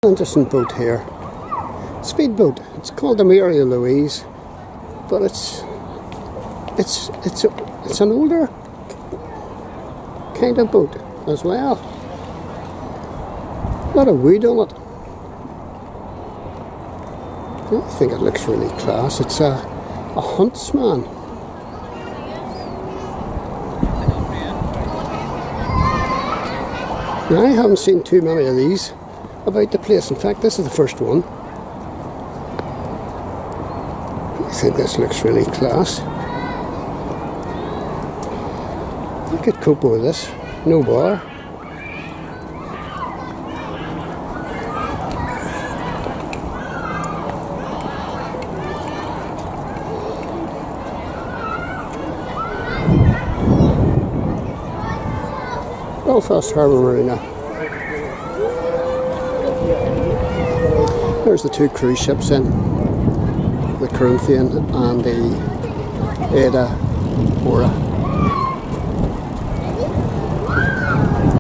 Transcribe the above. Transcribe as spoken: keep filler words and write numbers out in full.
Interesting boat here. Speedboat. It's called the Louise, but it's it's it's a, it's an older kind of boat as well. A lot of wood on it. I think it looks really class. It's a a Huntsman. Now, I haven't seen too many of these about the place. In fact, this is the first one. I think this looks really class. I could cope with this, no bother. Belfast Harbour Marina. There's the two cruise ships in, the Corinthian and the Ada Ora.